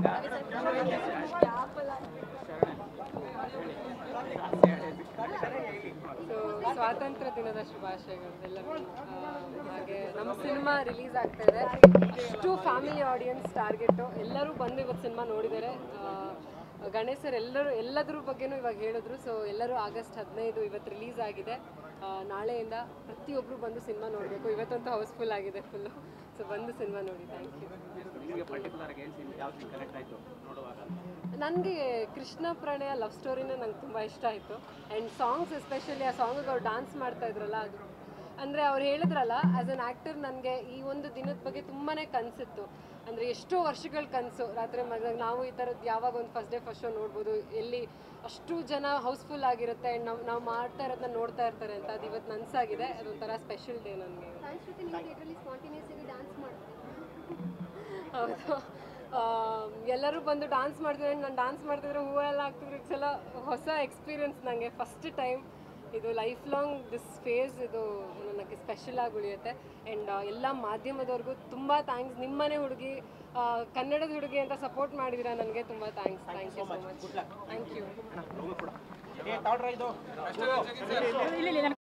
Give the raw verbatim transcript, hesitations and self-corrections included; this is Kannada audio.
ಸೊ ಸ್ವಾತಂತ್ರ್ಯ ದಿನದ ಶುಭಾಶಯಗಳು ಎಲ್ಲರಿಗೂ. ಹಾಗೆ ನಮ್ಮ ಸಿನಿಮಾ ರಿಲೀಸ್ ಆಗ್ತಾ ಇದೆ, ಇಷ್ಟು ಫ್ಯಾಮಿಲಿ ಆಡಿಯನ್ಸ್ ಟಾರ್ಗೆಟು, ಎಲ್ಲರೂ ಬಂದು ಇವತ್ತು ಸಿನಿಮಾ ನೋಡಿದ್ದಾರೆ. ಗಣೇಶ್ ಸರ್ ಎಲ್ಲರೂ ಎಲ್ಲದ್ರ ಬಗ್ಗೆನೂ ಇವಾಗ ಹೇಳಿದ್ರು. ಸೊ ಎಲ್ಲರೂ ಆಗಸ್ಟ್ ಹದಿನೈದು ಇವತ್ತು ರಿಲೀಸ್ ಆಗಿದೆ. ನಾಳೆಯಿಂದ ಪ್ರತಿಯೊಬ್ಬರು ಬಂದು ಸಿನಿಮಾ ನೋಡಬೇಕು. ಇವತ್ತಂತೂ ಹೌಸ್ಫುಲ್ ಆಗಿದೆ ಫುಲ್ಲು. ಸೊ ಬಂದು ಸಿನಿಮಾ ನೋಡಿ. Thank you. ನನಗೆ ಕೃಷ್ಣ ಪ್ರಣಯ ಲವ್ ಸ್ಟೋರಿನೇ ನಂಗೆ ತುಂಬ ಇಷ್ಟ ಆಯಿತು. ಆ್ಯಂಡ್ ಸಾಂಗ್ಸ್ ಎಸ್ಪೆಷಲಿ ಆ ಸಾಂಗಿಗೆ ಅವ್ರು ಡ್ಯಾನ್ಸ್ ಮಾಡ್ತಾ ಇದ್ರಲ್ಲ, ಅದು ಅಂದರೆ ಅವ್ರು ಹೇಳಿದ್ರಲ್ಲ, ಆ್ಯಸ್ ಅನ್ ಆ್ಯಕ್ಟರ್ ನನಗೆ ಈ ಒಂದು ದಿನದ ಬಗ್ಗೆ ತುಂಬಾ ಕನಸಿತ್ತು. ಅಂದರೆ ಎಷ್ಟೋ ವರ್ಷಗಳ ಕನಸು, ರಾತ್ರಿ ಮಲಗಿದಾಗ ನಾವು ಈ ಥರದ್ದು ಯಾವಾಗ ಒಂದು ಫಸ್ಟ್ ಡೇ ಫಸ್ಟ್ ಶೋ ನೋಡ್ಬೋದು, ಎಲ್ಲಿ ಅಷ್ಟು ಜನ ಹೌಸ್ಫುಲ್ ಆಗಿರುತ್ತೆ ಆ್ಯಂಡ್ ನಾವು ನಾವು ಮಾಡ್ತಾ ಇರೋದನ್ನ ನೋಡ್ತಾ ಇರ್ತಾರೆ ಅಂತ. ಅದು ಇವತ್ತು ನನಸಾಗಿದೆ. ಅದೊಂಥರ ಸ್ಪೆಷಲ್ ಡೇ ನನಗೆ. ಹೌದು, ಎಲ್ಲರೂ ಬಂದು ಡ್ಯಾನ್ಸ್ ಮಾಡ್ತಿದ್ರೆ, ನಾನು ಡ್ಯಾನ್ಸ್ ಮಾಡ್ತಿದ್ರೆ ಹೂವೆಲ್ಲ ಆಗ್ತಿದ್ರೆ ಇಟ್ಸೆಲ್ಲ ಹೊಸ ಎಕ್ಸ್ಪೀರಿಯನ್ಸ್ ನನಗೆ. ಫಸ್ಟ್ ಟೈಮ್ ಇದು ಲೈಫ್ ಲಾಂಗ್ ದಿಸ್ ಫೇಸ್ ಇದು ನನಗೆ ಸ್ಪೆಷಲ್ ಆಗಿ ಉಳಿಯುತ್ತೆ. ಆ್ಯಂಡ್ ಎಲ್ಲ ಮಾಧ್ಯಮದವ್ರಿಗೂ ತುಂಬ ಥ್ಯಾಂಕ್ಸ್. ನಿಮ್ಮನೆ ಹುಡುಗಿ, ಕನ್ನಡದ ಹುಡುಗಿ ಅಂತ ಸಪೋರ್ಟ್ ಮಾಡಿದ್ದೀರಾ, ನನಗೆ ತುಂಬ thanks. Thank you so much. Thank you.